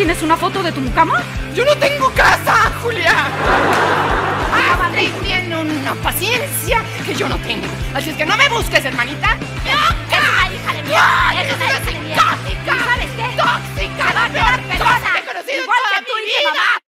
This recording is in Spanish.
tienes una foto de tu mucama? ¡Yo no tengo casa, Julia! Tiene una paciencia que yo no tengo. Así es que no me busques, hermanita. ¡Hija de mí!